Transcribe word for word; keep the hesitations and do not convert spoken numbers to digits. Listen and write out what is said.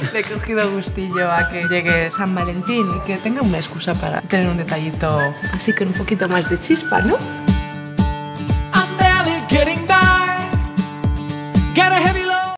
Le he cogido gustillo a que llegue San Valentín y que tenga una excusa para tener un detallito así con un poquito más de chispa, ¿no?